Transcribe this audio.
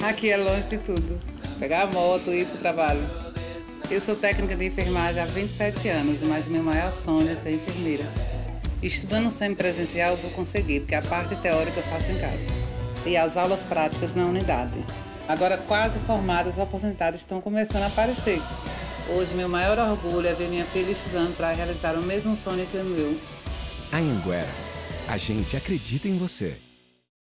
Aqui é longe de tudo. Pegar a moto e ir para o trabalho. Eu sou técnica de enfermagem há 27 anos, mas meu maior sonho é ser enfermeira. Estudando semipresencial eu vou conseguir, porque a parte teórica eu faço em casa. E as aulas práticas na unidade. Agora, quase formadas, as oportunidades estão começando a aparecer. Hoje, meu maior orgulho é ver minha filha estudando para realizar o mesmo sonho que o meu. Anhanguera, a gente acredita em você.